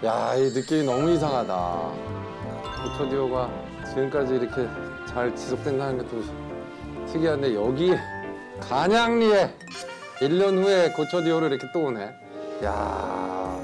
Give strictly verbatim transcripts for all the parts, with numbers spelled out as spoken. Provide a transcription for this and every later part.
야, 이 느낌이 너무 이상하다. 고초디오가 지금까지 이렇게 잘 지속된다는 것도 특이한데 여기 간양리에 일 년 후에 고초디오를 이렇게 또 오네. 야.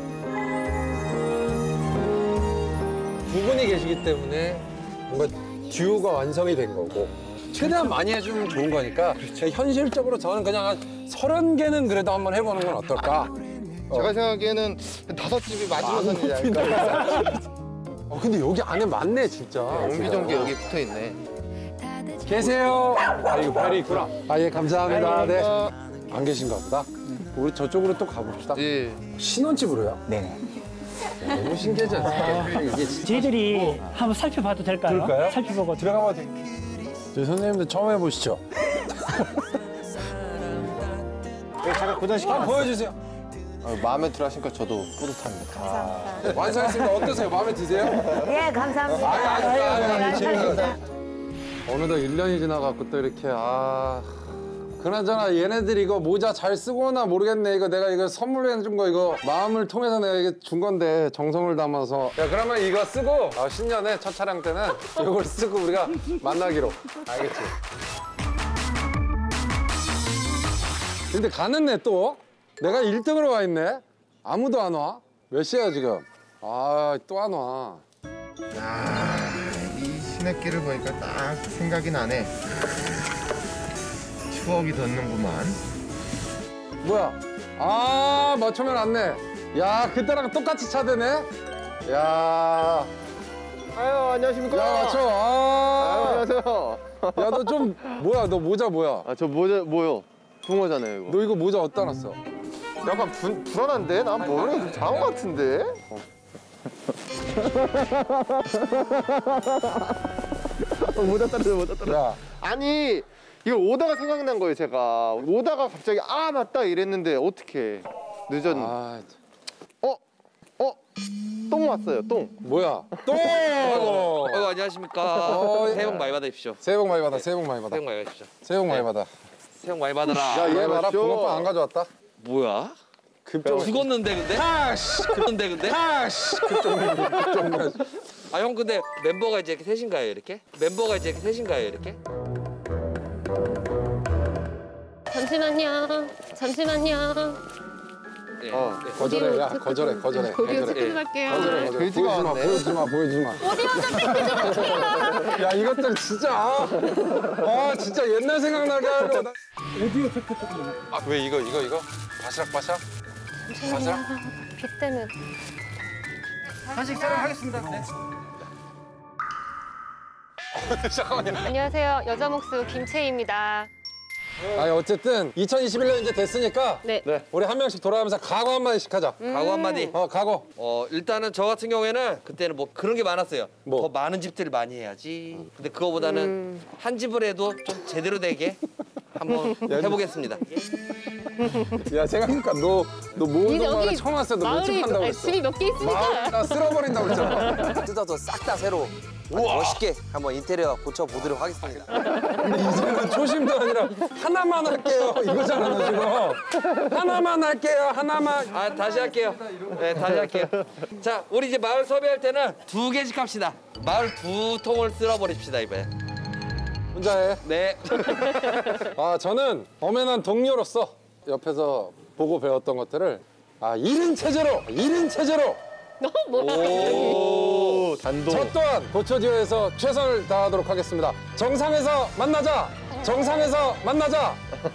두 분이 계시기 때문에 뭔가 듀오가 완성이 된 거고 최대한 많이 해주면 좋은 거니까 현실적으로 저는 그냥 한 서른 개는 그래도 한번 해보는 건 어떨까? 제가 생각하기에는 다섯 집이 마지노선이지 않을까. 어, 근데 여기 안에 많네, 진짜. 옹기종기 여기 붙어 있네. 계세요. 아 이거 별이 있구나. 아, 예, 감사합니다. 네. 안 계신가 보다. 우리 저쪽으로 또 가봅시다. 예. 신혼집으로요? 네네. 너무 신기하지 않습니까? 이게 진짜 저희들이 한번 살펴봐도 될까요? 그럴까요? 살펴보고 들어가 봐도 돼요. 저희 선생님도 처음 해보시죠. 제가 고정시켜 한번 보여주세요. 아, 마음에 들어 하시니까 저도 뿌듯합니다. 감사합니다. 완성했습니다. 어떠세요? 마음에 드세요? 예, 감사합니다. 아유, 아유, 아유, 아유, 아유, 재밌습니다. 어느덧 일 년이 지나갖고 또 이렇게, 아. 그나저나 얘네들이 이거 모자 잘 쓰고나 모르겠네. 이거 내가 이거 선물로 해준 거 이거 마음을 통해서 내가 이게 준 건데 정성을 담아서. 야, 그러면 이거 쓰고 아, 신년에 첫 촬영 때는 이걸 쓰고 우리가 만나기로. 알겠지? 근데 가는네 또. 내가 일 등으로 와 있네. 아무도 안 와. 몇 시야 지금? 아, 또 안 와. 야, 이 시냇길을 보니까 딱 생각이 나네. 추억이 돋는구만. 뭐야? 아, 맞추면 왔네. 야, 그때랑 똑같이 차대네. 야, 아유, 안녕하십니까. 야, 맞춰. 아유, 아, 안녕하세요. 야, 너 좀 뭐야? 너 모자 뭐야? 아, 저 모자 뭐요? 붕어잖아요, 이거. 너 이거 모자 어디다 놨어? 약간 분, 불안한데? 난 모르겠어. 장어 같은데? 어, 모자 떨어져, 모자 떨어져. 야, 아니, 이걸 오다가 생각난 거예요, 제가. 오다가 갑자기 아, 맞다 이랬는데 어떻게 늦었네. 아, 어? 어? 똥 왔어요, 똥. 뭐야? 또! 어, 안녕하십니까. 어, 새해 복 많이 받으십시오. 새해 복 많이 받아. 새해 복 많이 받아. 새해 복 많이 받으십시오. 새해 복 많이 받아. 새해 복 많이 받아라. 야, 얘 봐라. 붕어빵 안 가져왔다. 뭐야? 급종. 죽었는데 근데? 아씨, 죽었는데 근데? 아씨, 급종, 급종. 아 형 근데 멤버가 이제 이렇게 셋인가요 이렇게? 멤버가 이제 이렇게 셋인가요 이렇게? 잠시만요. 잠시만요. 네. 어. 네. 거절해, 야, 거절해, 거절해. 오디오 거절해. 체크할게요. 거절해, 거절해. 돼지가 보여주지 마, 왔네. 보여주지 마, 보여주지 마. 오디오 좀 체크해주세요. 야, 이것들 진짜. 아, 진짜 옛날 생각나게 하려고. 나- 아, 왜 이거, 이거, 이거? 바시락바시락? 잠시만요. 비 때문에. 잠깐만요. 안녕하세요. 여자 목수 김채희입니다. 아니, 어쨌든 이천이십일 년 이제 됐으니까 네. 우리 한 명씩 돌아가면서 각오 한마디씩 하자. 각오 한마디. 어, 각오. 어 일단은 저 같은 경우에는 그때는 뭐 그런 게 많았어요. 뭐? 더 많은 집들을 많이 해야지. 근데 그거보다는 한 집을 해도 좀 제대로 되게 한번 해보겠습니다. 야, 생각해보니까 너, 너 모든 거에 처음 왔을 때 너 몇 집 마을이 한다고 아니, 했어? 집이 몇 개 있으니까. 마을 다 쓸어버린다고 그랬잖아. 뜯어서 싹 다 새로 아주 멋있게 한번 인테리어 고쳐보도록 하겠습니다. 근데 이제는 초심도 아니라 하나만 할게요. 이거잖아, 너 지금. 하나만 할게요, 하나만. 아 다시 할게요. 네 다시 할게요. 자 우리 이제 마을 섭외할 때는 두 개씩 합시다. 마을 두 통을 쓸어버립시다 이번에. 혼자 해. 네. 아, 저는 엄연한 동료로서 옆에서 보고 배웠던 것들을 아, 일 인 체제로, 일 인 체제로 너무 뭐야. 오, 단독. 저 또한 고초디오에서 최선을 다하도록 하겠습니다. 정상에서 만나자! 정상에서 만나자!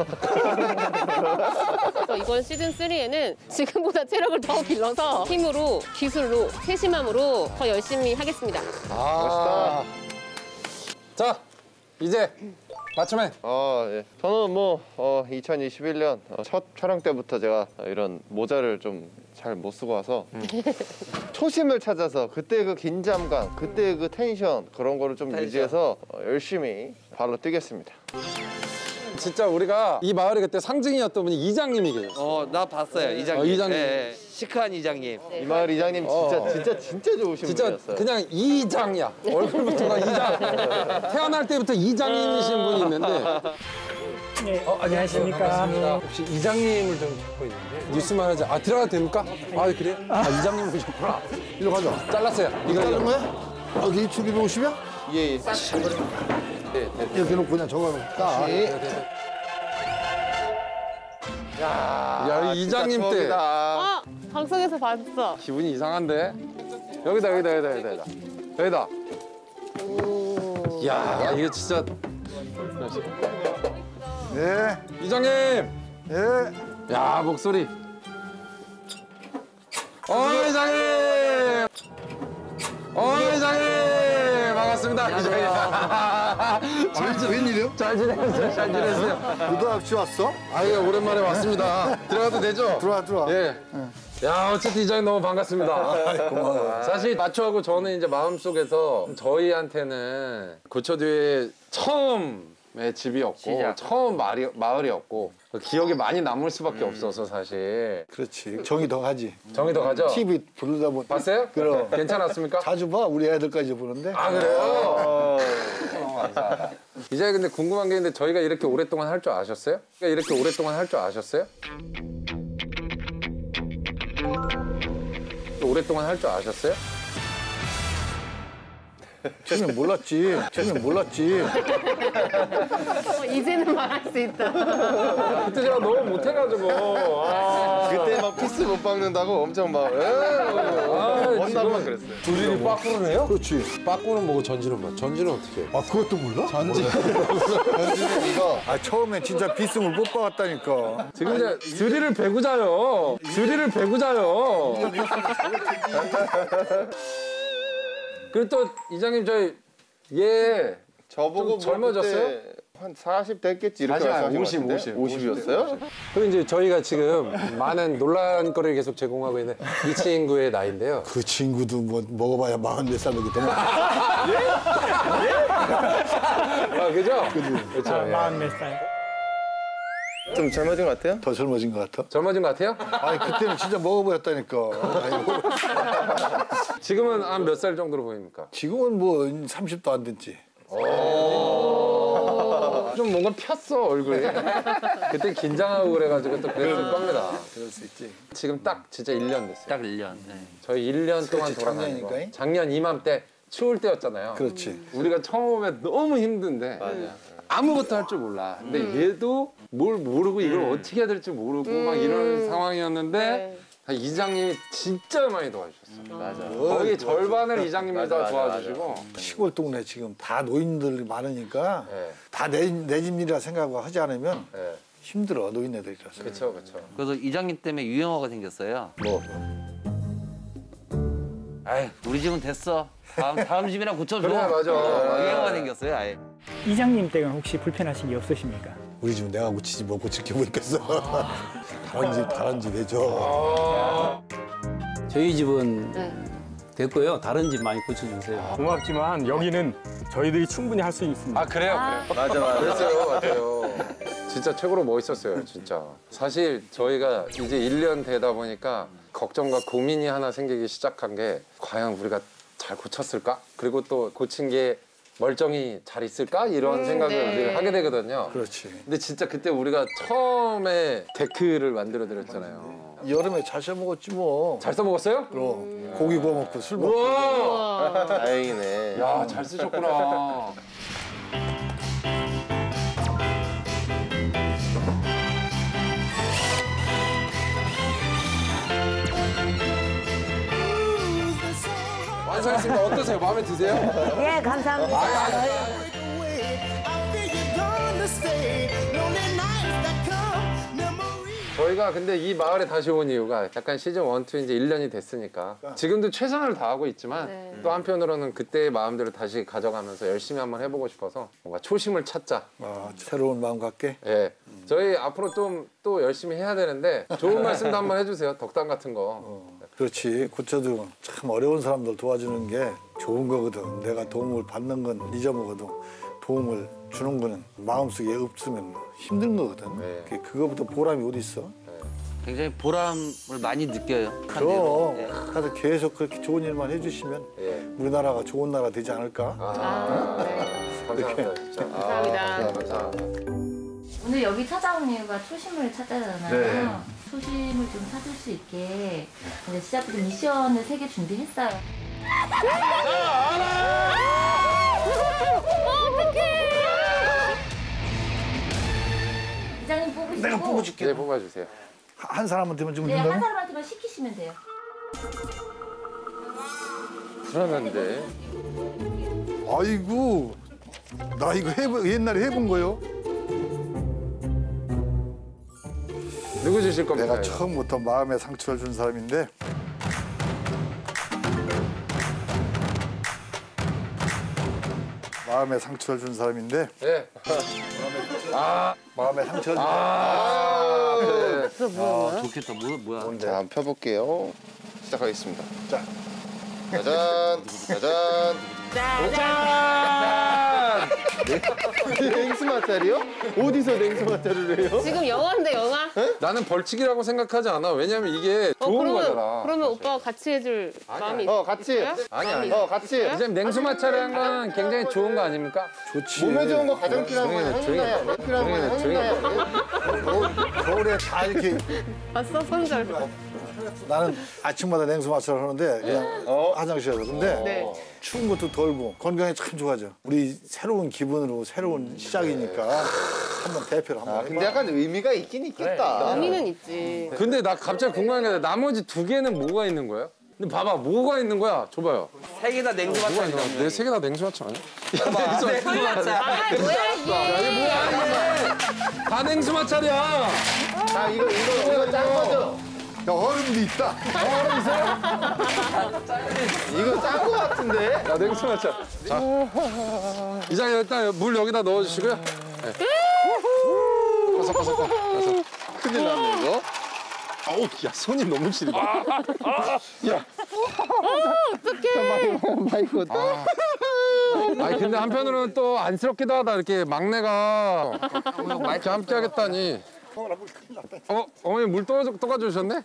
그래서 이번 시즌 쓰리에는 지금보다 체력을 더 길러서 힘으로, 기술로, 세심함으로 더 열심히 하겠습니다. 아, 자, 이제 맞춤해. 어, 예. 저는 뭐 어, 이천이십일 년 첫 촬영 때부터 제가 이런 모자를 좀 잘 못 쓰고 와서 초심을 찾아서 그때 그 긴장감, 그때 그 텐션 그런 거를 좀 텐션. 유지해서 어, 열심히 발로 뛰겠습니다. 진짜 우리가 이 마을의 그때 상징이었던 분이 이장님이 계셨어. 어 나 봤어요 이장님. 어, 이장님. 네, 네. 시크한 이장님. 이 마을 이장님 진짜 어. 진짜 진짜 좋으신 진짜 분이었어요. 그냥 이장이야. 얼굴부터가 이장. 태어날 때부터 이장이신 분이 있는데 네, 어, 안녕하십니까. 반갑습니다. 혹시 이장님을 좀 찾고 있는데 뉴스만 하자. 아 들어가도 됩니까? 아 그래? 아 이장님 오셨구나. 일로 가자. 잘랐어요. 이거 자른 이거. 거야? 어디 축이백오십이야? 예, 예. 이렇게 놓고 그냥 저거 따. 야, 야, 이 이장님 때. 어, 방송에서 봤어. 기분이 이상한데? 여기다, 여기다, 여기다, 여기다. 여기다. 여기다. 야, 이게 진짜. 네. 이장님! 예. 야, 목소리. 어, 이장님! 어, 이장님! 반갑습니다, 이장님. 잘 지, 웬일이요? 잘 지내셨어요? 잘 지내셨어요? 너도 혹시 왔어? 아유, 오랜만에 왔습니다. 들어가도 되죠? 들어와, 들어와. 예. 야, 어쨌든 이장님 너무 반갑습니다. 고마워. 사실 마초하고 저는 이제 마음속에서 저희한테는 고쳐 뒤에 처음의 집이었고 시작. 처음 마을이, 마을이었고 기억이 많이 남을 수밖에 없어서 사실. 그렇지. 정이 더 가지. 정이 더 가죠? 티비 부르다 보니. 봤어요? 그럼. 괜찮았습니까? 자주 봐. 우리 애들까지 보는데. 아 그래요? 이제 근데 궁금한 게 있는데 저희가 이렇게 오랫동안 할 줄 아셨어요? 그러니까 이렇게 오랫동안 할 줄 아셨어요? 오랫동안 할 줄 아셨어요? 처음엔 몰랐지. 처음엔 몰랐지. 어, 이제는 말할 수 있다. 그때 제가 너무 못해가지고 아, 그때 막 피스 못 박는다고 엄청 막 에, 아, 원나만 그랬어요. 둘이 빠꾸는 해요? 그렇지. 빠꾸는 뭐고 전지는 뭐? 전지는 어떻게 해? 아, 그것도 몰라? 전지. 현진은 이거 아, 처음에 진짜 비스물 못 박았다니까. 지금 이제 드릴을 배고 자요. 드릴을 배고 자요. 그리고 또 이장님 저희 얘 저보고 좀 젊어졌어요? 그때 한 사십 됐겠지 이렇게 사십, 말씀하신 것 오십, 같은데? 오십. 오십이었어요? 그리고 이제 저희가 지금 많은 논란거리를 계속 제공하고 있는 이 친구의 나이인데요. 그 친구도 뭐 먹어봐야 마흔네 살이기 때문에. 아 그죠? 그렇죠. 아, 예. 마흔 몇 살. 좀 젊어진 것 같아요? 더 젊어진 것 같아. 젊어진 것 같아요? 아니, 그때는 진짜 먹어보였다니까. 아이고. 지금은 한 몇 살 정도로 보입니까? 지금은 뭐 삼십도 안 됐지. 좀 뭔가 폈어 얼굴이. 그때 긴장하고 그래가지고 또 그랬을 겁니다. 그럴 수 있지. 지금 딱 진짜 일 년 됐어요. 딱 일 년. 네. 저희 일 년 동안 그렇지, 돌아다닌 거. 작년이니까. 작년 이맘때 추울 때였잖아요. 그렇지. 우리가 처음에 너무 힘든데 아무것도 할 줄 몰라. 근데 얘도 뭘 모르고 이걸 어떻게 해야 될지 모르고 막 이런 상황이었는데 네. 이장님이 진짜 많이 도와주셨어요. 맞아. 거의 절반을 이장님이 맞아, 다 맞아, 도와주시고. 시골 동네 지금 다 노인들이 많으니까 네. 다 내 내 집 일이라 생각하고 하지 않으면 네. 힘들어, 노인네들이라서. 그렇죠, 그렇죠. 그래서 이장님 때문에 유행어가 생겼어요. 뭐 아이, 우리 집은 됐어. 다음 다음 집이나 고쳐줘. 그래, 맞아. 유행어가 생겼어요, 아예. 이장님 댁은 혹시 불편하신 게 없으십니까? 우리 집은 내가 고치지 뭐 고칠 게 뭐겠어. 다른 집, 다른 집 해줘. 저희 집은 네. 됐고요. 다른 집 많이 고쳐주세요. 고맙지만 여기는 저희들이 충분히 할 수 있습니다. 아 그래요, 그래요. 맞아, 맞아. 그랬어요, 맞아요. 진짜 최고로 멋있었어요, 진짜. 사실 저희가 이제 일 년 되다 보니까 걱정과 고민이 하나 생기기 시작한 게 과연 우리가 잘 고쳤을까? 그리고 또 고친 게 멀쩡히 잘 있을까? 이런 음, 생각을 네. 늘 하게 되거든요. 그렇지. 근데 진짜 그때 우리가 처음에 데크를 만들어 드렸잖아요. 여름에 잘 써먹었지 뭐. 잘 써먹었어요? 그럼 고기 구워 먹고 술 먹고. 우와! 다행이네. 야, 잘 쓰셨구나. 완성했습니다. 어떠세요? 마음에 드세요? 예, 감사합니다. 저희가 근데 이 마을에 다시 온 이유가 약간 시즌 원, 투 이제 일 년이 됐으니까 지금도 최선을 다하고 있지만 네. 또 한편으로는 그때의 마음대로 다시 가져가면서 열심히 한번 해보고 싶어서 뭔가 초심을 찾자. 아, 새로운 마음 갖게. 예. 저희 앞으로 좀 또 열심히 해야 되는데 좋은 말씀도 한번 해주세요. 덕담 같은 거. 어, 그렇지. 고쳐도 참 어려운 사람들 도와주는 게 좋은 거거든. 내가 도움을 받는 건 잊어먹어도 도움을 주는 거는 마음속에 없으면 힘든 거거든. 네. 그- 그거보다 보람이 어디 있어? 굉장히 보람을 많이 느껴요. 한 그럼 대로. 네. 하여튼 계속 그렇게 좋은 일만 해주시면 예. 우리나라가 좋은 나라 되지 않을까? 아, 감사합니다. 진짜. 감사합니다. 감사합니다. 오늘 여기 찾아온 이유가 초심을 찾아잖아요. 네. 초심을 좀 찾을 수 있게 이제 시작부터 미션을 세 개 준비했어요. 이장님 뽑으시고. 내가 뽑아줄게. 네, 뽑아주세요. 한 사람한테만 주면 네, 한 된다고? 사람한테만 시키시면 돼요. 불안한데. 아이고, 나 이거 해본, 옛날에 해본 거요? 누구 주실 겁니까? 내가 이거? 처음부터 마음에 상처를 준 사람인데 마음에 상처를 준 사람인데 네. 아, 마음에 상처를 준 아, 네. 그거 뭐야? 좋겠다. 뭐, 뭐야? 자, 한번 펴볼게요. 시작하겠습니다. 자. 짜잔, 짜잔. 짜잔! 냉수 마찰이요? 어디서 냉수 마찰을 해요? 지금 영화인데 영화? 나는 벌칙이라고 생각하지 않아. 왜냐면 이게 어, 좋은 그러면, 거잖아. 그러면 오빠가 같이 해줄 마음이 어, 같이. 있어요? 아니, 마음이 아니. 어, 같이. 이제 냉수 마찰이라는 건 굉장히 좋은 거 아닙니까? 좋지. 몸에 좋은 거 가장 필요한 조용히 해, 건 조용히 해. 행운이야. 필요한 건 조용히 해, 행운이야. 겨울, 겨울에 다 이렇게 봤어? 손절. 나는 아침마다 냉수 마찰을 하는데 그냥 어? 화장실에서. 근데 네. 추운 것도 덜고 건강에 참 좋아져. 우리 새로운 기분으로 새로운 시작이니까 한번 대표를 한번 아, 해봐. 근데 약간 의미가 있긴 있겠다. 의미는 있지. 근데 나 갑자기 궁금한 게 나머지 두 개는 뭐가 있는 거예요? 근데 봐봐, 뭐가 있는 거야? 줘봐요. 세 개 다 냉수 뭐가 마찰이다. 있는 거야? 내 세 개 다 냉수 마찰 아니야? 냉수 마찰. 아, 뭐야 이게? 야, 이게 뭐야, 이게? 다 냉수 마찰이야. 자, 이거, 이거, 이거 짠 거죠? 야, 얼음도 있다. 이거 짠 거 같은데? 야, 냉수 마찰. 자, 이장님 일단 물 여기다 넣어주시고요. 네. 섞어, 섞어, 섞어. 큰일 났네, 이거. 아우, 야, 손이 너무 시리다. 야. 마이크. 아. 아니, 근데 한편으로는 또 안쓰럽기도 하다. 이렇게 막내가 이렇게 함께 하겠다니. 어, 어머니 물 떠, 떠가주셨네?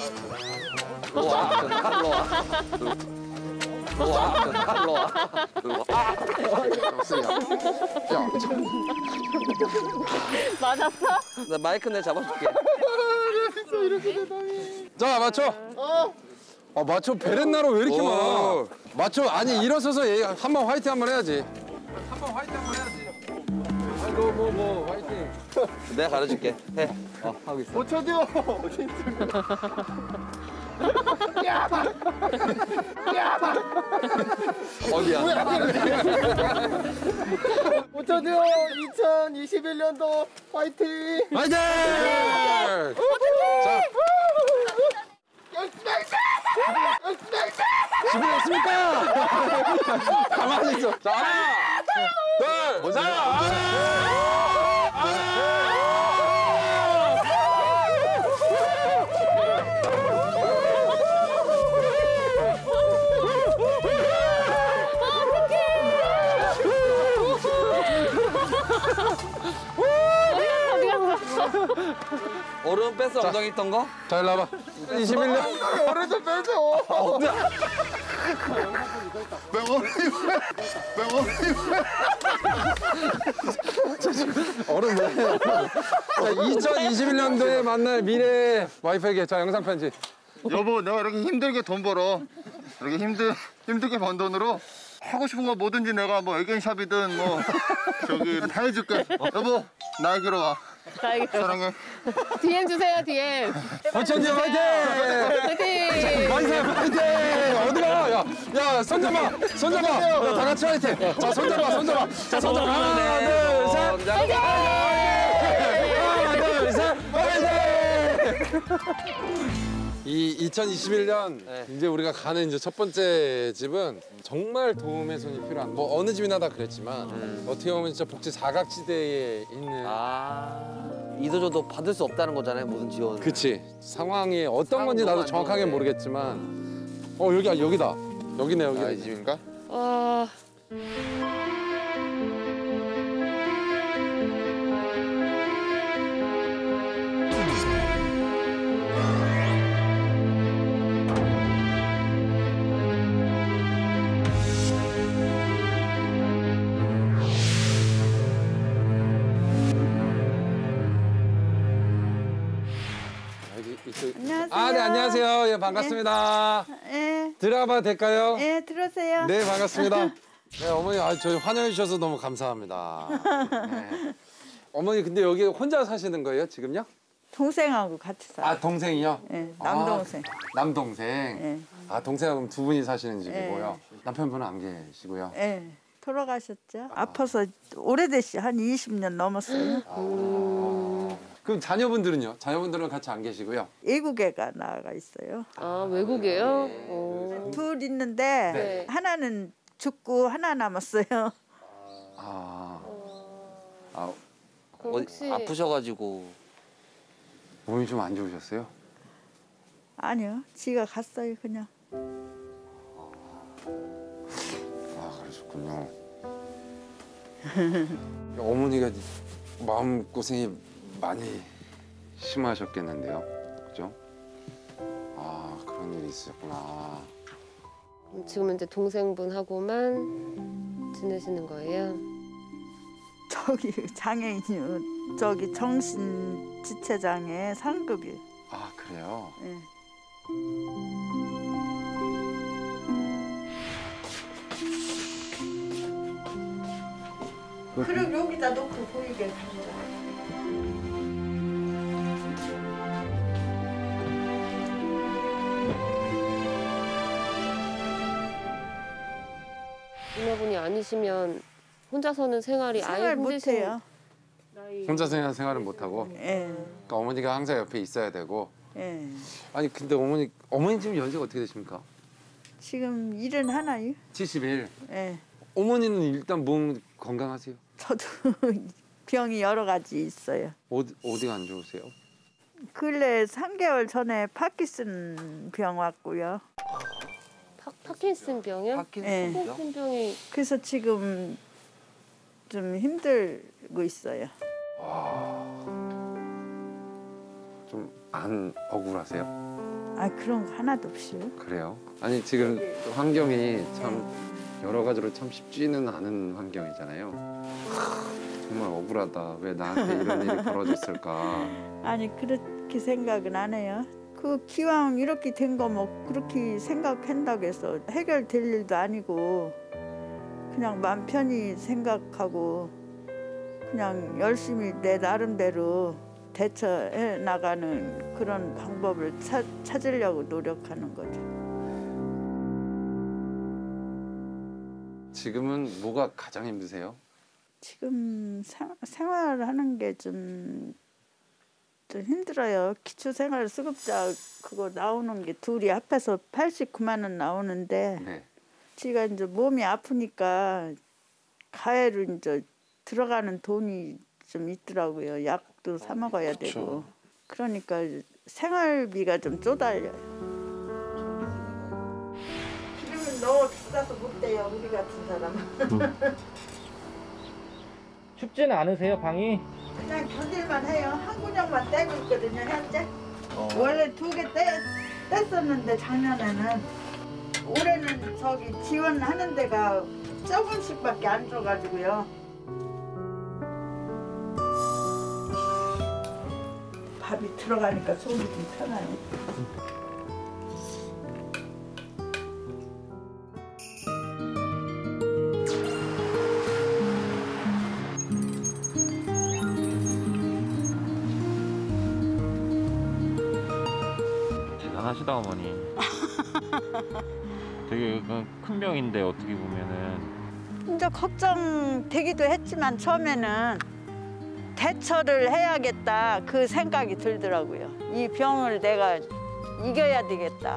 맞았어? 나 마이크 내 잡아줄게. 자, 맞춰. 아, 맞춰. 베렌나로 왜 이렇게 많아? 맞춰. 아니, 일어서서 얘 한번 화이팅 한번 해야지. 한번 화이팅 한번 해야지. 아이고, 뭐, 뭐, 화이팅. 내가 가르쳐줄게. 해. 어, 하고 있어. 못 쳐줘. 어디야? 못 쳐줘. 이천이십일 년도 화이팅. 화이팅! 자. 준비됐습니까? 가만히 있어. 자, 하나, 둘, 셋, 얼음 뺐어, 엉덩이 있던 거? 자, 일로 와봐. 이십일 년. 얼음 좀 빼줘. 얼음 왜? 자, 이천이십일 년도에 만날 미래 와이프에게 자, 영상 편지. 여보, 내가 이렇게 힘들게 돈 벌어. 이렇게 힘들, 힘들게 번 돈으로 하고 싶은 거 뭐든지 내가 뭐 애견샵이든 뭐 저기 다 해줄게. 여보, 나에게로 와. 나에게로. 사랑해. 디엠 주세요, 디엠. 어쩐지 화이팅! 화이팅! 만세 화이팅! 어디가? 야, 야, 손잡아, 손잡아. 야, 다 같이 화이팅. 자, 손잡아, 손잡아. 자, 손잡아. 하나, 둘, 셋. 화이팅! 하나, 둘, 셋. 화이팅! 이 이천이십일 년 이제 우리가 가는 이제 첫 번째 집은 정말 도움의 손이 필요한 뭐 어느 집이나 다 그랬지만 음. 어떻게 보면 진짜 복지 사각지대에 있는 아, 이도저도 받을 수 없다는 거잖아요, 모든 지원. 그치 상황이 어떤 건지 나도 안 정확하게 좋은데. 모르겠지만 어 여기 여기다 여기네 여기 아, 이 집인가? 와. 예, 반갑습니다. 예. 들어봐 될까요? 예, 들어오세요. 네, 반갑습니다. 네, 어머니, 아, 저희 환영해 주셔서 너무 감사합니다. 네. 어머니, 근데 여기 혼자 사시는 거예요, 지금요? 동생하고 같이 살아요. 아, 동생이요? 예, 남동생. 아, 남동생. 예. 아, 동생하고 두 분이 사시는 집이고요. 예. 남편분은 안 계시고요. 예. 돌아가셨죠. 아. 아파서 오래됐어요. 한 이십 년 넘었어요. 아. 그럼 자녀분들은요? 자녀분들은 같이 안 계시고요? 외국에가 나가 있어요. 아, 외국에요? 오. 둘 있는데 네. 하나는 죽고 하나 남았어요. 아. 아, 혹시 아프셔가지고 몸이 좀 안 좋으셨어요? 아니요. 지가 갔어요, 그냥. 아, 그러셨군요. 어머니가 마음 고생이 많이 심하셨겠는데요, 그죠? 아, 그런 일이 있었구나. 지금은 이제 동생분하고만 지내시는 거예요? 저기 장애인이요. 저기 정신 지체장애 상급이에요. 아, 그래요? 예. 그럼 여기다 놓고 보이게 가져와. 이모분이 아니시면 혼자서는 생활이 아예 생활 힘드신 못해요. 혼자 생활 생활을 못 하고. 예. 그러니까 어머니가 항상 옆에 있어야 되고. 예. 아니 근데 어머니 어머니 지금 연세가 어떻게 되십니까? 지금 일은 하나요? 칠십일. 예. 어머니는 일단 몸 건강하세요? 저도 병이 여러 가지 있어요. 어디 어디가 안 좋으세요? 근래 삼 개월 전에 파킨슨 병 왔고요. 파, 파킨슨 병이요? 예. 파킨슨 병이 그래서 지금 좀 힘들고 있어요. 좀 안 억울하세요? 아 그런 거 하나도 없이요. 그래요? 아니 지금 환경이 참 여러 가지로 참 쉽지는 않은 환경이잖아요. 하, 정말 억울하다. 왜 나한테 이런 일이 벌어졌을까? 아니 그렇게 생각은 안 해요. 그 기왕 이렇게 된 거 뭐 그렇게 생각한다고 해서 해결될 일도 아니고 그냥 마음 편히 생각하고 그냥 열심히 내 나름대로 대처해 나가는 그런 방법을 차, 찾으려고 노력하는 거죠. 지금은 뭐가 가장 힘드세요? 지금 생, 생활하는 게 좀 좀 힘들어요. 기초생활 수급자 그거 나오는 게 둘이 합해서 팔십구만 원 나오는데 네. 지가 이제 몸이 아프니까 가해로 이제 들어가는 돈이 좀 있더라고요. 약도 사 먹어야 되고. 그러니까 생활비가 좀 쪼달려요. 기름은 너무 비싸서 못 돼요. 우리 같은 사람은. 춥지는 않으세요, 방이? 그냥 견딜만 해요. 한 구녕만 떼고 있거든요, 현재. 어. 원래 두 개 뗐었는데 작년에는. 올해는 저기 지원하는 데가 조금씩밖에 안 줘가지고요. 밥이 들어가니까 속이 좀 편하네. 대단하시다 어머니. 되게 큰 병인데 어떻게 보면은 이제 걱정되기도 했지만 처음에는 대처를 해야겠다 그 생각이 들더라고요. 이 병을 내가 이겨야 되겠다.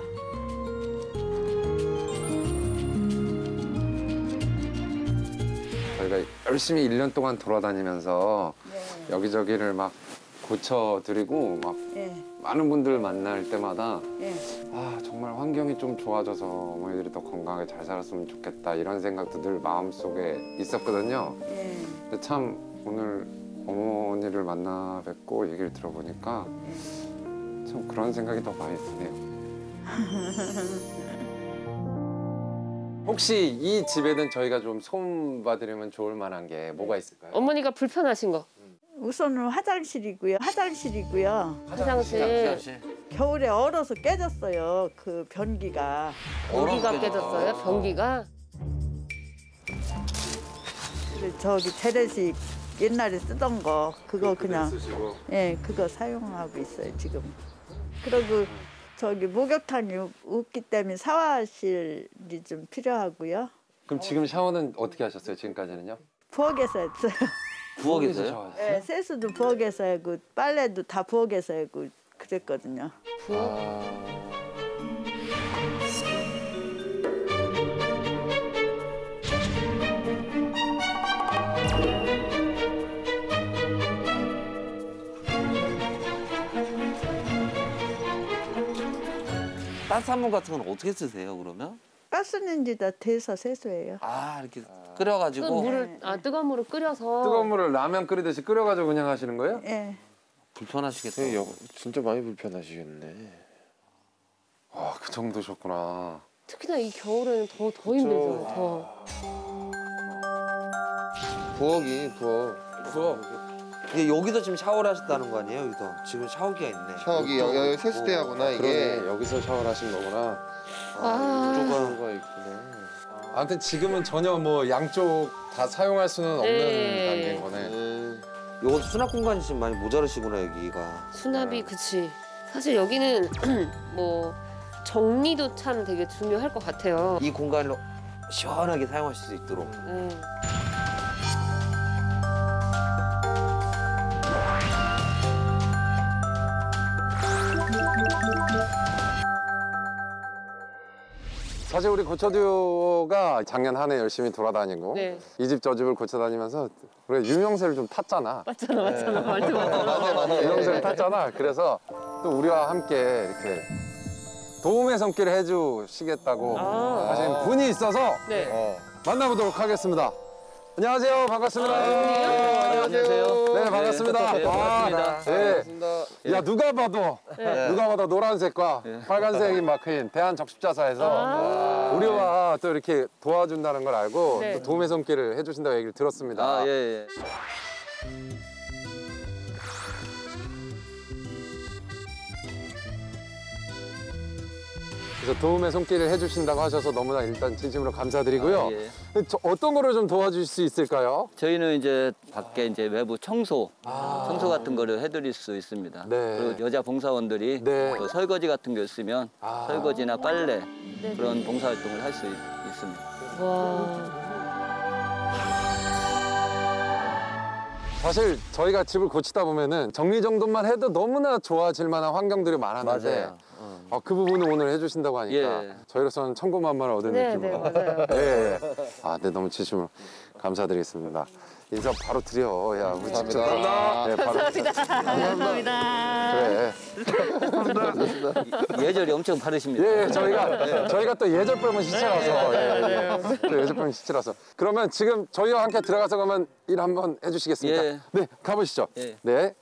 저희가 열심히 일 년 동안 돌아다니면서 네. 여기저기를 막 고쳐드리고 막 예. 많은 분들 만날 때마다 예. 아 정말 환경이 좀 좋아져서 어머니들이 더 건강하게 잘 살았으면 좋겠다 이런 생각도 늘 마음속에 있었거든요. 예. 근데 참 오늘 어머니를 만나 뵙고 얘기를 들어보니까 참 그런 생각이 더 많이 드네요. 혹시 이 집에는 저희가 좀 소문 봐드리면 좋을 만한 게 뭐가 있을까요? 어머니가 불편하신 거. 우선은 화장실이고요. 화장실이고요. 화장실. 겨울에 얼어서 깨졌어요. 그 변기가. 변기가 깨졌어요? 변기가? 그 저기 재래식 옛날에 쓰던 거 그거 그냥 쓰시고. 예 그거 사용하고 있어요 지금. 그리고 저기 목욕탕이 없- 없기 때문에 샤워실이 좀 필요하고요. 그럼 지금 샤워는 어떻게 하셨어요? 지금까지는요? 부엌에서 했어요. 부엌에서요? 예, 세수도 부엌에서 하고 빨래도 다 부엌에서 하고 그랬거든요. 따뜻한 물 같은 건 어떻게 쓰세요, 그러면? 가스레인지다 대서 세수해요. 아, 이렇게 끓여가지고. 그 물을, 아, 뜨거운 물을 끓여서. 뜨거운 물을 라면 끓이듯이 끓여가지고 그냥 하시는 거예요? 예. 불편하시겠다. 여- 진짜 많이 불편하시겠네. 아, 그 정도셨구나. 특히나 이 겨울에는 더, 더 힘들죠, 더. 부엌이 부엌. 부엌. 이게 여기도 지금 샤워를 하셨다는 거 아니에요? 여기도 지금 샤워기가 있네. 샤워기 여기, 여기 세수대하구나 이게. 그러네. 여기서 샤워를 하신 거구나. 아. 샤워가 있구나. 아무튼 지금은 전혀 뭐 양쪽 다 사용할 수는 없는 네. 단계인 거네. 음. 요것도 수납 공간이 지금 많이 모자르시구나 여기가. 수납이, 그치. 사실 여기는 뭐 정리도 참 되게 중요할 것 같아요. 이 공간을 시원하게 사용하실 수 있도록. 음. 사실 우리 고쳐듀오가 작년 한 해 열심히 돌아다니고 네. 이 집 저 집을 고쳐다니면서 우리가 유명세를 좀 탔잖아. 맞잖아, 맞잖아. 말도 맞잖아. 맞아 맞아. 유명세를 탔잖아. 그래서 또 우리와 함께 이렇게 도움의 손길을 해주시겠다고 아. 하신 분이 있어서 네. 어. 만나보도록 하겠습니다. 안녕하세요. 반갑습니다. 안녕하세요. 네, 반갑습니다. 네, 반갑습니다. 네. 반갑습니다. 야, 누가 봐도 네. 누가 봐도 노란색과 빨간색이 마크인 대한적십자사에서 아. 우리와 또 이렇게 도와준다는 걸 알고 네. 또 도움의 손길을 해주신다고 얘기를 들었습니다. 아, 예, 예. 그래서 도움의 손길을 해주신다고 하셔서 너무나 일단 진심으로 감사드리고요. 아, 예. 저 어떤 거를 좀 도와주실 수 있을까요? 저희는 이제 밖에 이제 외부 청소, 청소 같은 거를 해드릴 수 있습니다. 네. 그리고 여자 봉사원들이 네. 그 설거지 같은 게 있으면 아. 설거지나 빨래 네. 그런 봉사활동을 할 수 있습니다. 와. 사실 저희가 집을 고치다 보면은 정리정돈만 해도 너무나 좋아질 만한 환경들이 많았는데 맞아요. 어, 그 부분을 오늘 해주신다고 하니까 예. 저희로서는 천고만마를 얻은 네, 느낌으로. 네, 맞아요. 예, 예. 아, 네, 너무 진심으로 감사드리겠습니다. 인사 바로 드려. 야, 우리 직접. 감사합니다. 네, 바로. 감사합니다. 그래. 예절이 엄청 바르십니다. 예, 예, 저희가 저희가 또 예절 빼면 시체라서. 예, 예. 또 예절 빼면 시체라서. 그러면 지금 저희와 함께 들어가서 그러면 일 한번 해주시겠습니까? 예. 네, 가보시죠. 예. 네.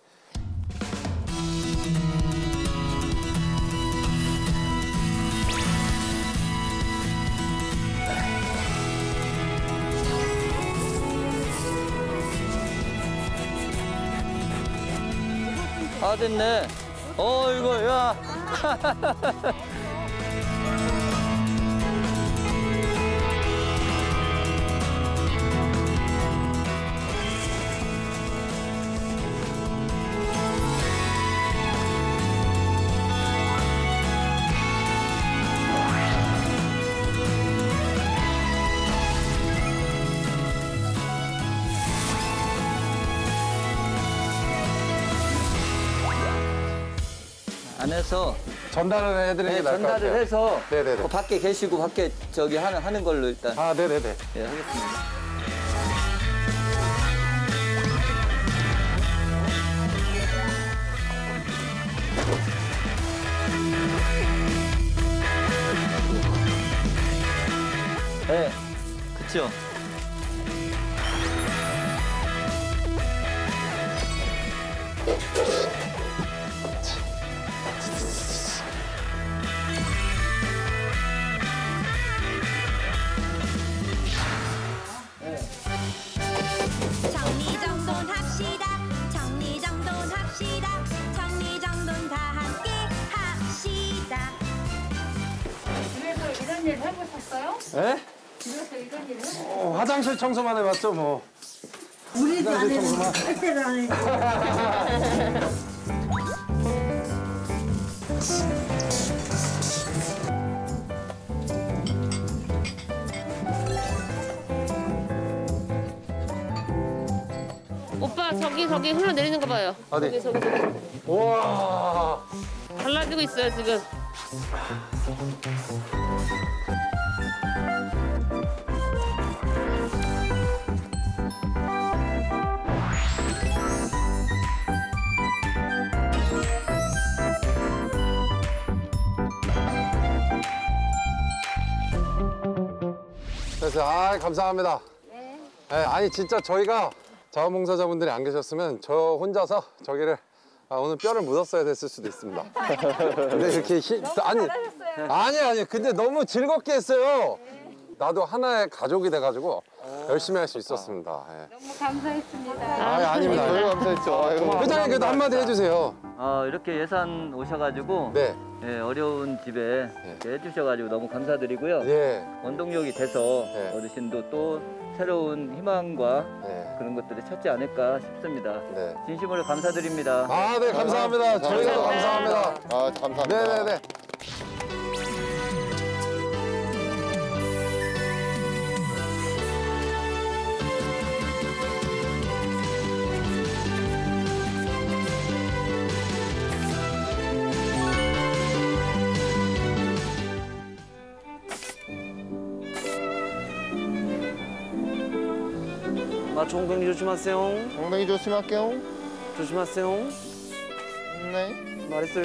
아 됐네. 어 이거 야. 안에서 전달을 해드리는 게 네, 나을 것 같아요. 전달을 해서 네네네. 그 밖에 계시고 밖에 저기 하는 하는 걸로 일단 아, 네네네. 예, 하겠습니다. 네, 그쵸. 정리정돈 합시다. 정리정돈 합시다. 정리정돈 다 함께 에? 어, 화장실 청소만 해봤죠 뭐. 우리도 안 화장실 해도 청소만. 절대로 안 해. 오빠 저기 저기 흘러내리는 거 봐요. 어디? 저기 저기 저기. 우와. 갈라지고 있어요 지금. 그래서 아 감사합니다. 네. 아니 진짜 저희가 자원봉사자분들이 안 계셨으면 저 혼자서 저기를 아, 오늘 뼈를 묻었어야 됐을 수도 있습니다. 근데 이렇게 힘 아니 아니 아니 근데 너무 즐겁게 했어요. 나도 하나의 가족이 돼가지고 열심히 할 수 있었습니다. 예. 너무 감사했습니다. 아 아닙니다. 저희 감사했죠. 아이고. 회장님 그래도 한마디 해주세요. 어, 이렇게 예산 오셔가지고 네. 예, 어려운 집에 이렇게 해주셔가지고 너무 감사드리고요. 예. 원동력이 돼서 네. 어르신도 또 새로운 희망과 네. 그런 것들이 찾지 않을까 싶습니다. 네. 진심으로 감사드립니다. 아 네 감사합니다. 저희가 더 감사합니다. 아 감사합니다. 네네네. 마초 엉덩이 조심하세요. 엉덩이 조심할게요. 조심하세요. 네. 말했어요.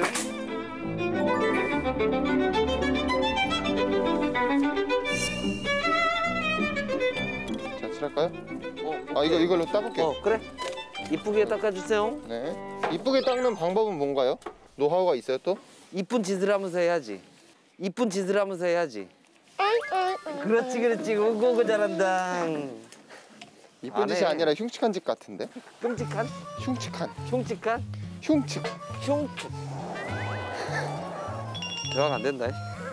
자 칠할까요? 아 이거 이걸로 닦을게요. 어 그래. 이쁘게 닦아주세요. 네. 이쁘게 닦는 방법은 뭔가요? 노하우가 있어요 또? 이쁜 짓을 하면서 해야지. 이쁜 짓을 하면서 해야지. 그렇지 그렇지. 오고 잘한다. 이쁜 안 짓이 해. 아니라 흉측한 짓 같은데? 끔찍한? 흉측한. 흉측한? 흉측. 흉측. 대화가 안 된다.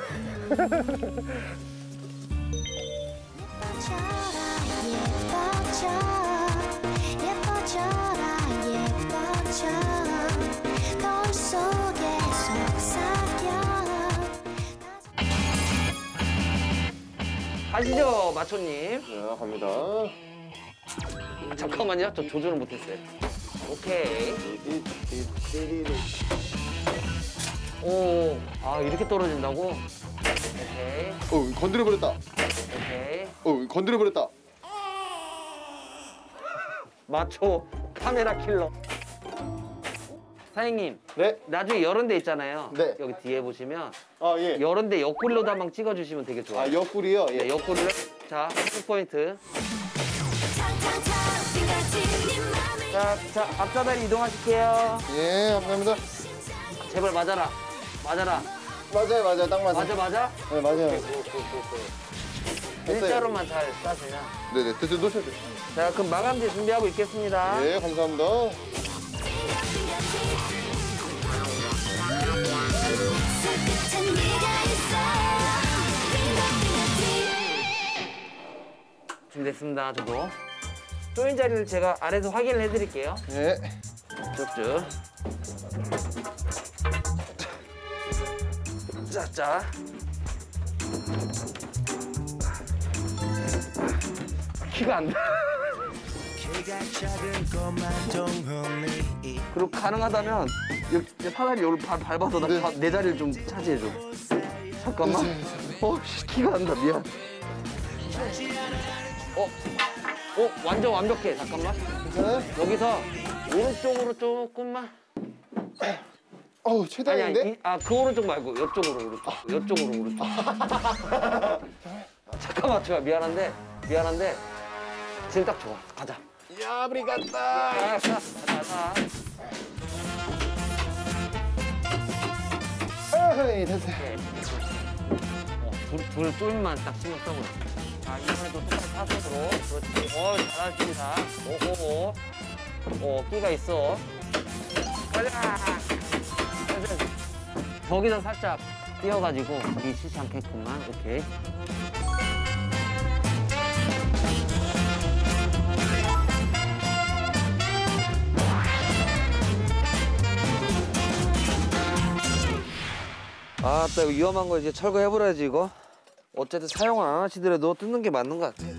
가시죠, 마초님. 네, 갑니다. 아, 잠깐만요, 저 조절을 못했어요. 오케이. 오, 아 이렇게 떨어진다고? 오케이. 어, 건드려 버렸다. 오케이. 어, 건드려 버렸다. 마초 카메라 킬러. 사장님. 네. 나중에 이런 데 있잖아요. 네. 여기 뒤에 보시면. 아 예. 이런 데 옆구리로도 한번 찍어주시면 되게 좋아요. 아 옆구리요? 예. 네, 옆구리를. 자, 포인트. 자, 자, 앞사다리 이동하실게요. 예, 감사합니다. 제발 맞아라. 맞아라. 맞아요, 맞아요, 딱 맞아요. 맞아, 맞아? 네, 맞아요. 일자로만 잘 싸시면. 네네, 드셔 놓으셔도 돼요. 자, 그럼 마감지 준비하고 있겠습니다. 네, 감사합니다. 준비됐습니다, 저도. 조인 자리를 제가 아래에서 확인을 해드릴게요. 네. 쭉쭉. 자, 자. 키가 안 돼. 그리고 가능하다면 이 사다리 여기 발 밟아서 나 바- 내 자리를 좀 차지해줘. 잠깐만. 어, 씨, 키가 안 나. 미안. 어, 어, 완전 완벽해. 잠깐만. 여기서 오른쪽으로 조금만. 어우, 최단인데? 아니, 아니, 이- 아, 그 오른쪽 말고 옆쪽으로 오른쪽. 옆쪽으로 오른쪽. 잠깐만, 좋아. 미안한데, 미안한데 지금 딱 좋아. 가자. 야, 우리 갔다. 자, 자, 자, 자. 에이, 됐어요. 어, 둘, 둘 쫄만 딱 신경 써보라. 자, 이번에도 똑같이 사선으로. 그렇지. 어, 잘하십니다. 오오오. 어, 끼가 있어. 가자. 저기서 살짝 띄어가지고 미치지 않겠구만. 오케이. 아따 이거 위험한 거 이제 철거해버려야지 이거. 어쨌든 사용을 안 하시더라도 뜯는 게 맞는 것 같아.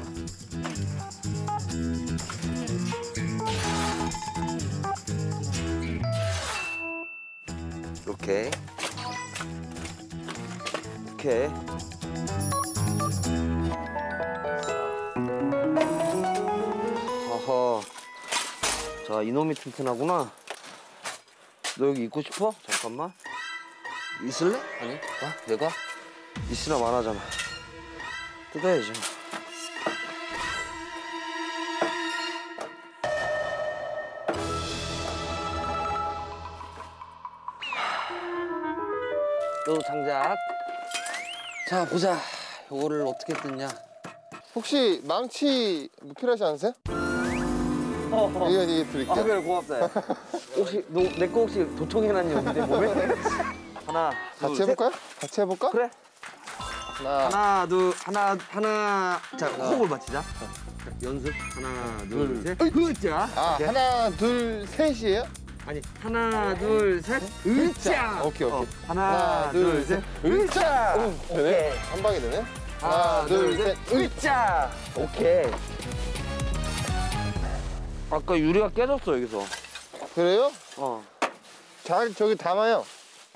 이렇게 이렇게 어허. 자 이놈이 튼튼하구나. 너 여기 있고 싶어? 잠깐만. 있을래? 아니 아, 내가? 있으나 말하잖아. 뜯어야지. 또 장작. 자 보자. 요거를 어떻게 뜯냐. 혹시 망치 뭐 필요하지 않으세요? 어, 어. 이거 이거 드릴게요. 아, 그래 고맙다. 야. 혹시 너 내 거 혹시 도청해놨니 없는데 몸에? 하나. 같이 둘, 해볼까요? 셋. 같이 해볼까? 그래. 하나, 하나 둘 하나 하나. 자 호흡을 맞추자. 연습. 하나 둘, 둘. 셋. 으쌰. 아 오케이. 하나 둘 셋이에요? 아니 하나 둘 셋. 으쌰. 오케이 오케이. 어, 하나, 하나 둘 셋. 으쌰. 오, 되네. 오케이. 한 방에 되네. 하나 둘 셋. 으쌰. 오케이. 아까 유리가 깨졌어 여기서. 그래요? 어. 잘 저기 담아요.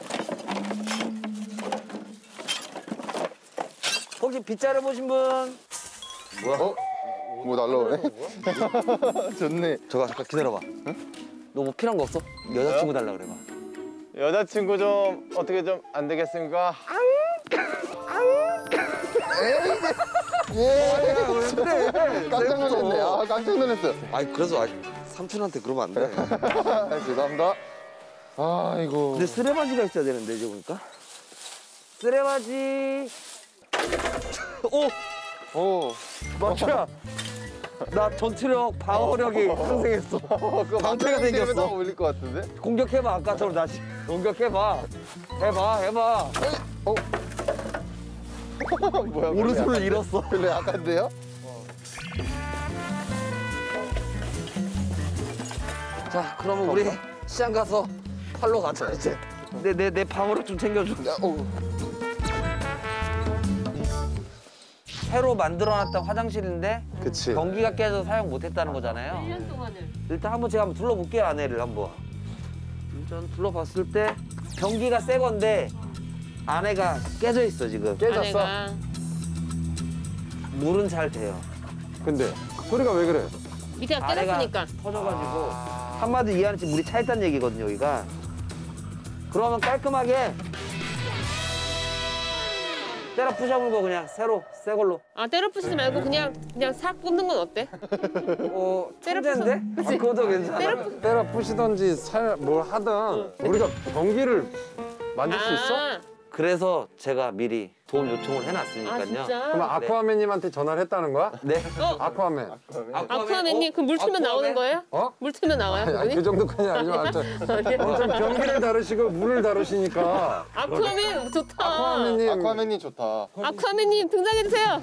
혹시 빗자루 보신 분? 뭐야? 어? 뭐 날라오네? 좋네. 저거 잠깐 기다려봐. 응? 너 뭐 필요한 거 없어? 여자친구 달라 그래 봐. 여자친구 좀 어떻게 좀 안 되겠습니까? 예. 깜짝 놀랐네. 아, 깜짝 놀랐어. 아니 그래서 아니, 삼촌한테 그러면 안 돼. 죄송합니다. 아이고. 근데 쓰레바지가 있어야 되는데 이제 보니까. 쓰레바지. 오. 오. 맞추야. 나 전투력, 방어력이 상승했어. 방패가 생겼어. 올릴 것 같은데? 공격해봐 아까처럼 다시. 공격해봐. 해봐 해봐. 어? 뭐야? 오른손을 잃었어. 별로 약한데요? 자 그러면 우리 시장 가서 팔로 가자 이제. 내 내 내 방어력 좀 챙겨줘. 오. 새로 만들어놨던 화장실인데 그치. 변기가 깨져서 사용 못했다는 거잖아요. 일 년 동안을. 일단 한번 제가 한번 둘러볼게요 안에를 한번. 일단 둘러봤을 때 변기가 새 건데 안에가 깨져 있어 지금. 깨졌어? 아내가. 물은 잘 돼요. 근데 소리가 왜 그래? 밑에가 아래가 깨졌으니까. 터져가지고 한마디 이해하는 물이 차 있다는 얘기거든요 여기가. 그러면 깔끔하게 때려 부셔물고 그냥 새로 새 걸로. 아 때려 부시지 말고 그냥 그냥 싹 뽑는 건 어때? 어 때려 천재인데? 부숴. 아, 그것도 괜찮아. 때려 부. 때려 부시던지 살 뭘 하든 우리가 변기를 만들 수 있어? 아, 그래서 제가 미리 도움 요청을 아 해놨으니까요. 진짜? 그럼 아쿠아맨님한테 전화를 했다는 거야? 네. 어? 아쿠아맨. 아쿠아맨님 그 물 틀면 나오는 거예요? 어? 물 틀면 나와요? 아니, 아니, 그분이? 그 정도까지 아니면 아무튼 아무튼 변기를 다루시고 물을 다루시니까 아쿠아맨 좋다. 아쿠아맨님 아쿠아맨님 좋다. 아쿠아맨님 등장해 주세요.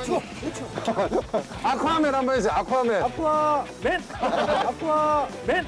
아쿠아맨 한번 해주세요. 아쿠아맨. 아쿠아맨! 아쿠아맨!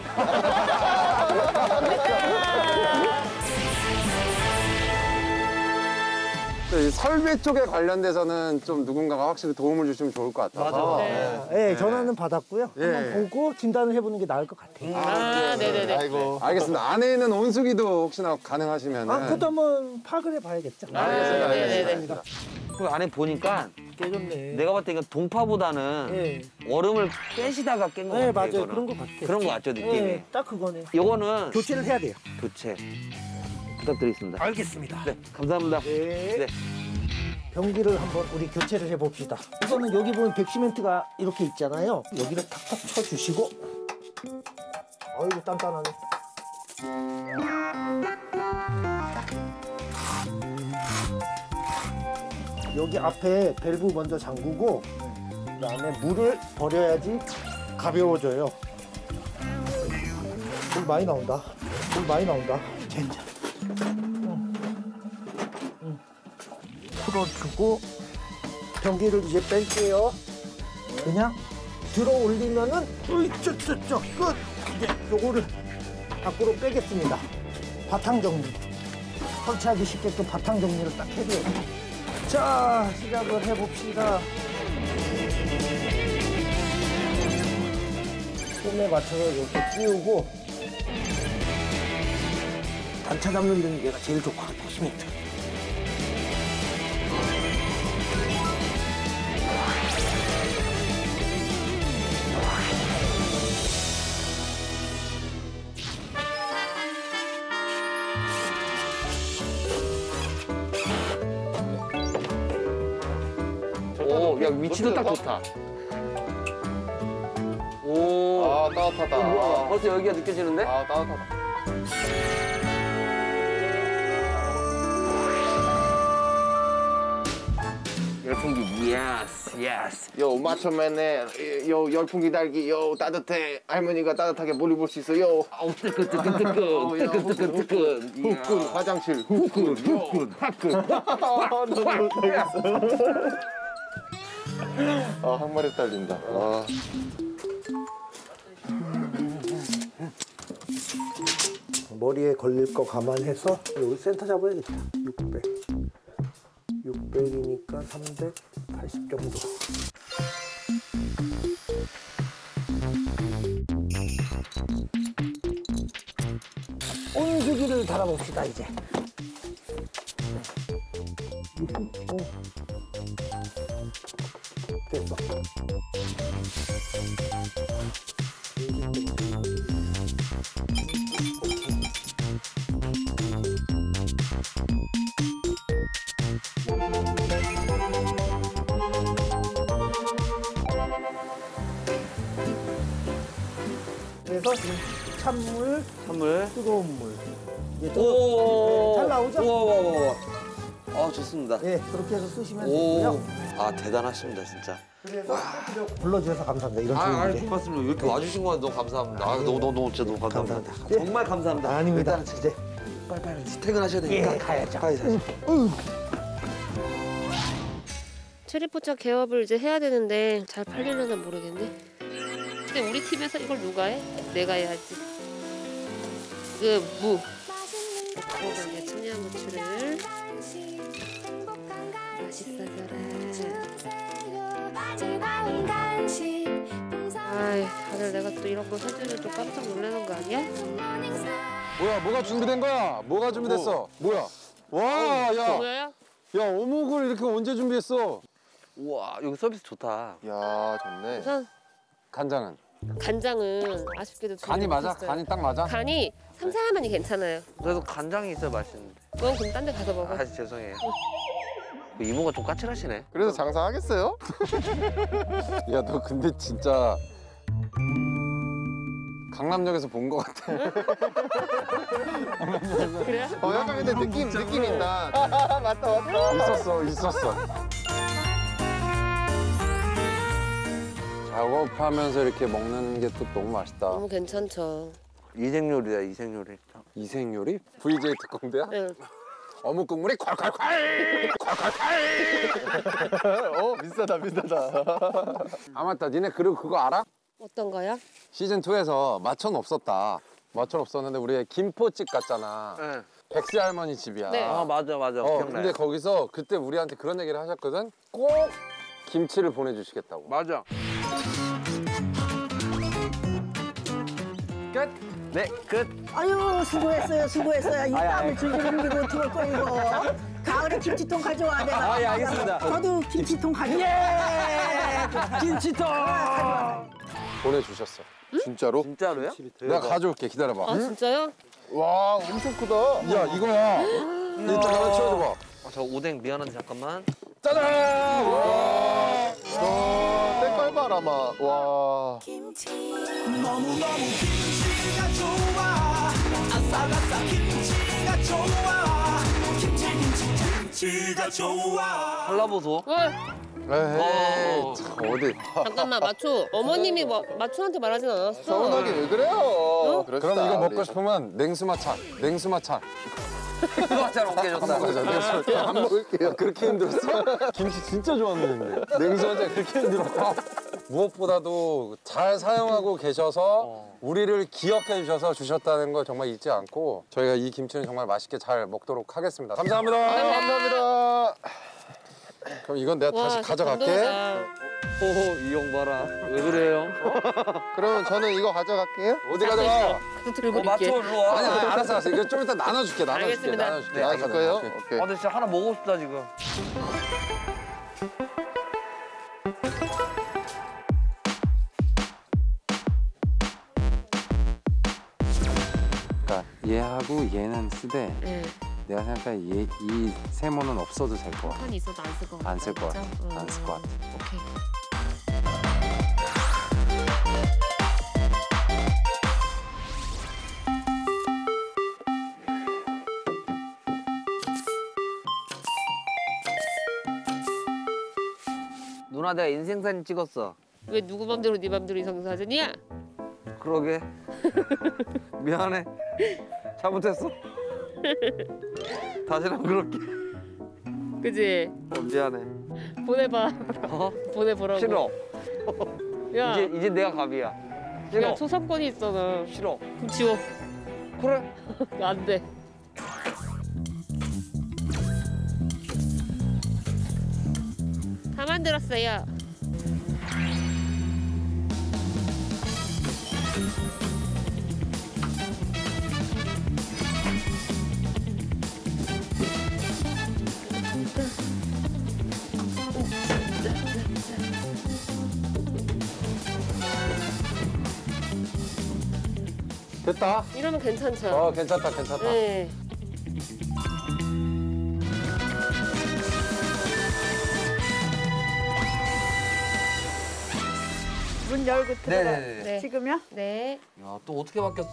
이 설비 쪽에 관련돼서는 좀 누군가가 확실히 도움을 주시면 좋을 것 같아서. 네, 전화는 받았고요. 예. 한번 보고 진단을 해보는 게 나을 것 같아요. 아, 네네네. 아이고. 알겠습니다. 안에 있는 온수기도 혹시나 가능하시면. 아, 그것도 한번 파악을 해봐야겠죠. 알겠습니다. 아, 네네네. 알겠습니다. 그 안에 보니까 깨졌네. 내가 봤을 때 이건 동파보다는 예. 얼음을 빼시다가 깬 거 네, 같아요. 맞아요. 이거는. 그런 것 같아요. 그런 거 같죠 느낌이. 예, 딱 그거네. 요거는 교체를 해야 돼요. 교체 부탁드리겠습니다. 알겠습니다. 네, 감사합니다. 네. 네. 변기를 한번 우리 교체를 해봅시다. 우선은 여기 보면 백시멘트가 이렇게 있잖아요. 여기를 탁탁 쳐주시고. 어이구 단단하네. 여기 앞에 밸브 먼저 잠그고 그다음에 물을 버려야지 가벼워져요. 물 많이 나온다. 물 많이 나온다. 젠장. 풀어주고 변기를 이제 뺄게요. 그냥 들어 올리면은 으이쩌쩌쩌 끝. 이제 요거를 밖으로 빼겠습니다. 바탕 정리. 설치하기 쉽게끔 바탕 정리를 딱 해줘요. 자, 시작을 해봅시다. 폼에 맞춰서 이렇게 띄우고 단차 잡는 데는 얘가 제일 좋거든, 백시멘트. 오, 야 위치도 딱 좋다. 오. 아 따뜻하다. 우와, 벌써 여기가 느껴지는데? 아 따뜻하다. 열풍기, 예스, 예스. 요 마초맨의 요 열풍기 달기 요 따뜻해. 할머니가 따뜻하게 물 입을 수 있어요. 아우 뜨끈 뜨끈 뜨끈 뜨끈 뜨끈 뜨끈. 후끈 화장실 후끈 후끈 화끈. 너무 못하겠어. 아 항마리 딸린다. 아. 머리에 걸릴 거 감안해서 여기 센터 잡아야겠다. 육백. 육백이니까 삼백팔십 정도. 온수기를 달아봅시다, 이제. 오. 됐어. 그래서 지금 찬물, 찬물, 뜨거운 물. 이게 오, 잘 나오죠? 우와, 우와, 우와. 아 좋습니다. 예, 그렇게 해서 쓰시면 오, 되고요. 아 대단하십니다 진짜. 그래서 불러주셔서 감사합니다. 이런 아, 좋은 아, 게. 고맙습니다. 이렇게 와주신 거 너무 감사합니다. 아, 너무 너무 너무 진짜 너무 감사합니다. 감사합니다. 정말 감사합니다. 아닙니다. 일단 이제 빨리빨리 퇴근하셔야 되니까. 예, 가야죠. 가야죠. 체리포차 개업을 이제 해야 되는데 잘 팔리려나 모르겠네. 근데 우리 팀에서 이걸 누가 해? 내가 해야지. 그 무. 그거가 이제 청양고추를 맛있어져라. 아이, 다들 내가 또 이런 거 사주면 또 깜짝 놀라는 거 아니야? 뭐야, 뭐가 준비된 거야? 뭐가 준비됐어? 뭐야? 와, 야, 뭐야? 야, 어묵을 이렇게 언제 준비했어? 우와 여기 서비스 좋다. 야 좋네. 우선 간장은? 간장은 아쉽게도 간이 맞아? 못했어요. 간이 딱 맞아? 간이 삼삼하니 괜찮아요. 그래도 간장이 있어야 맛있는데. 그건 그럼 딴 데 가서 먹어. 아 죄송해요. 그 이모가 좀 까칠하시네. 그래서 장사하겠어요? 야, 너 근데 진짜 강남역에서 본 거 같아. 그래? 어 약간 근데 느낌 느낌 있다. 맞다 맞다. 있었어, 있었어. 작업하면서 이렇게 먹는 게 또 너무 맛있다. 너무 괜찮죠. 이색 요리야 이색 요리. 이색 요리? 브이제이 특공대야? 응. 어묵 국물이 콸콸콸! 콸콸콸! 어 비싸다 비싸다. 아 맞다, 니네 그리고 그거 알아? 어떤 거야? 시즌 투에서 마천 없었다. 마천 없었는데 우리 김포집 갔잖아. 네. 백세 할머니 집이야. 네. 아 맞아 맞아. 어, 기억나요. 근데 거기서 그때 우리한테 그런 얘기를 하셨거든. 꼭 김치를 보내주시겠다고. 맞아. 끝. 네 끝. 아유 수고했어요 수고했어요 이 땀을 줄줄 흘리고 들어올 거 이거 가을에 김치통 가져와 내가. 아, 예, 알겠습니다. 저도 김치통 가져와. 예. 김치통. 보내주셨어. 진짜로? 진짜로요? 내가 가져올게. 기다려봐. 아 진짜요? 와 엄청 크다. 야 이거야. 이쪽 하나 치워줘봐. 아, 저 오뎅 미안한데 잠깐만. 짜잔! 와. 와 때깔 봐라 마. 와. 너무너무 김치가 좋아 아싸아싸 김치가 좋아 김치 김치 김치가 좋아 한라보소. 에이 참 어디. 잠깐만 마초. 어머님이 마, 마초한테 말하진 않았어. 서운하게 왜 그래요? 그럽시다, 그럼 이거 먹고 우리. 싶으면 냉수마차. 냉수마차. 냉수마차로 한번 옮겨줬다. 먹자. 냉수마차. 안 먹을게요. 그렇게 힘들었어? 김치 진짜 좋아하는데. 냉수마차 그렇게 힘들었다. 무엇보다도 잘 사용하고 계셔서 우리를 기억해 주셔서 주셨다는 걸 정말 잊지 않고 저희가 이 김치는 정말 맛있게 잘 먹도록 하겠습니다. 감사합니다. 감사합니다. 그럼 이건 내가 와, 다시 진짜 가져갈게. 감동이다. 오, 이 형 봐라. 왜 그래요? 그러면 저는 이거 가져갈게요. 어디 가져가? 들고 어, 맞춰, 있게. 일로 와. 아니, 아니, 알았어, 알았어. 이거 좀 이따 나눠줄게, 나눠줄게, 알겠습니다. 나눠줄게. 네, 하실 거예요? 오케이. 오케이. 아, 근데 진짜 하나 먹고 싶다, 지금. 그러니까 얘하고 얘는 쓰되 네. 내가 생각해 얘, 이 세모는 없어도 될 것 같아. 칸이 있어도 안 쓸 것 같아. 안 쓸 것 같아. 진짜? 안 쓸 것 같아. 오케이. 누나, 내가 인생사진 찍었어. 왜 누구 맘대로 네 맘대로 이성 사진이야? 그러게. 미안해. 잘못했어. 다시는 그럴게. 그지? 어, 미안해. 보내봐. 어? 보내보라고. 싫어. 야, 이제 이제 내가 갑이야. 싫어. 야 초상권이 있잖아. 싫어. 그럼 지워. 그래. 안 돼. 다 만들었어요. 됐다. 이러면 괜찮죠? 어, 괜찮다, 괜찮다. 네. 문 열고 들어가. 네네네. 네. 지금요? 네. 야, 또 어떻게 바뀌었어?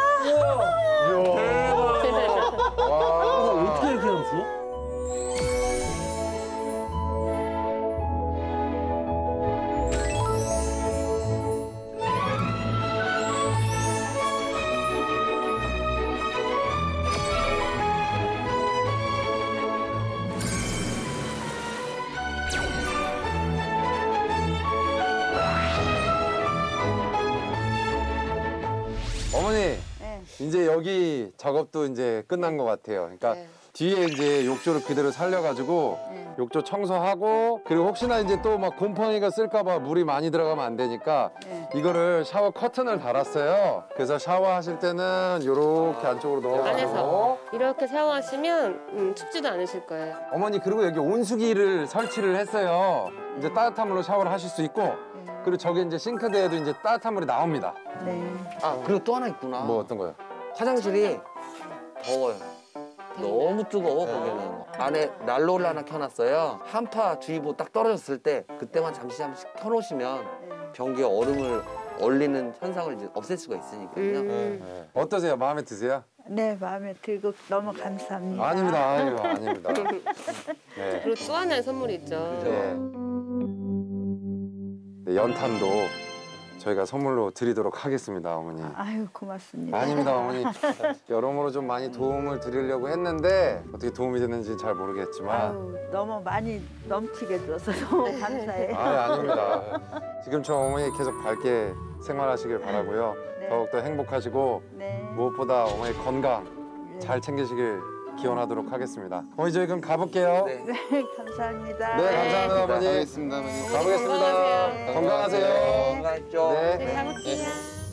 대박. 와. 어떻게 이렇게 알았어? 어머니, 네. 이제 여기 작업도 이제 끝난 것 같아요. 그러니까 네. 뒤에 이제 욕조를 그대로 살려가지고 네. 욕조 청소하고 그리고 혹시나 이제 또 막 곰팡이가 쓸까봐 물이 많이 들어가면 안 되니까 네. 이거를 샤워 커튼을 달았어요. 그래서 샤워하실 때는 이렇게 안쪽으로 넣어가지고 안에서 이렇게 샤워하시면 음, 춥지도 않으실 거예요. 어머니 그리고 여기 온수기를 설치를 했어요. 이제 따뜻한 물로 샤워를 하실 수 있고 그리고 저기 이제 싱크대에도 이제 따뜻한 물이 나옵니다. 네. 아, 그리고 또 하나 있구나. 뭐 어떤 거요? 화장실이 더워요. 너무 뜨거워 거기는. 안에 난로를 하나 켜놨어요. 한파 주의보 딱 떨어졌을 때 그때만 잠시 잠시 켜놓으시면 변기에 얼음을 얼리는 현상을 이제 없앨 수가 있으니까요. 네. 어떠세요? 마음에 드세요? 네, 마음에 들고 너무 감사합니다. 아닙니다. 아유, 아닙니다. 네. 그리고 또 하나의 선물이 있죠. 네. 네, 연탄도 저희가 선물로 드리도록 하겠습니다, 어머니. 아유, 고맙습니다. 아닙니다, 어머니. 여러모로 좀 많이 도움을 드리려고 했는데 어떻게 도움이 됐는지 잘 모르겠지만 아유, 너무 많이 넘치게 줘서 너무 감사해요. 아, 아닙니다. 지금처럼 어머니 계속 밝게 생활하시길 바라고요. 네. 더욱더 행복하시고 네. 무엇보다 어머니 건강 잘 챙기시길 기원하도록 하겠습니다. 어머니 저희 그럼 가볼게요. 네. 네, 감사합니다. 네, 감사합니다, 어머니. 가보겠습니다, 어머니. 가보겠습니다. 건강하세요. 건강하세요. 건강했죠? 네. 네, 가볼게요.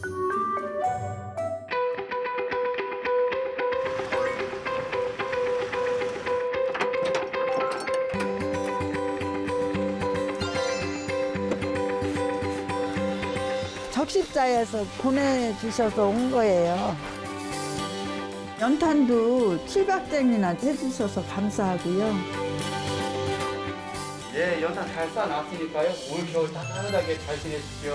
적십자에서 보내주셔서 온 거예요. 연탄도 칠박쟁이나 해주셔서 감사하고요. 예, 연탄 잘 쌓아놨으니까요. 올 겨울 따뜻하게 잘 지내십시오.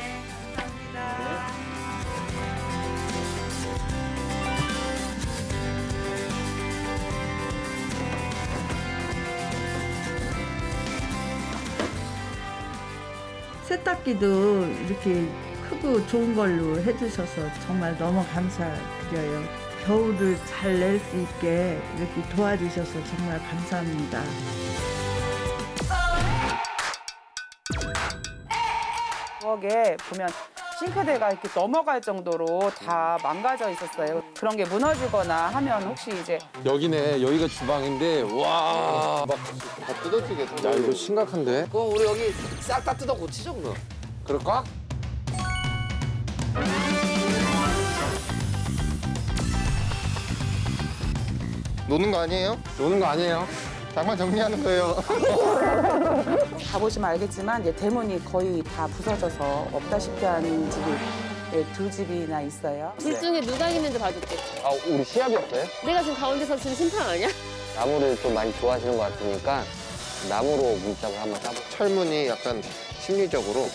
세탁기도 이렇게 크고 좋은 걸로 해주셔서 정말 너무 감사드려요. 겨울을 잘 낼 수 있게 이렇게 도와주셔서 정말 감사합니다. 부엌에 보면 싱크대가 이렇게 넘어갈 정도로 다 망가져 있었어요. 그런 게 무너지거나 하면 혹시 이제 여기네. 여기가 주방인데 와. 막 다 뜯어지겠다. 야 이거 심각한데? 그럼 우리 여기 싹 다 뜯어 고치죠 그럼. 그럴까? 노는 거 아니에요? 노는 거 아니에요. 장만 정리하는 거예요. 가보시면 알겠지만 이제 대문이 거의 다 부서져서 없다시피 하는 집이 네, 두 집이나 있어요. 둘 중에 누가 이기는지 봐줄게. 아, 우리 시합이었어요? 내가 지금 가운데서 지금 심판 아니야? 나무를 좀 많이 좋아하시는 것 같으니까 나무로 문짝을 한번 짜볼게요. 철문이 약간 심리적으로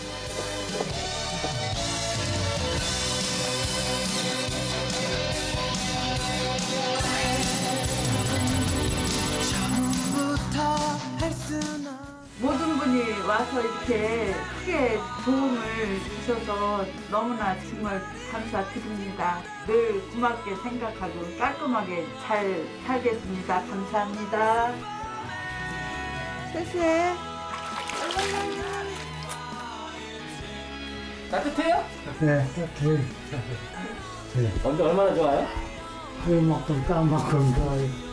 모든 분이 와서 이렇게 크게 도움을 주셔서 너무나 정말 감사드립니다. 늘 고맙게 생각하고 깔끔하게 잘 살겠습니다. 감사합니다. 쎄쎄. 따뜻해요? 네, 네. 언제 얼마나 좋아요? 이만큼 땀만큼 좋아요.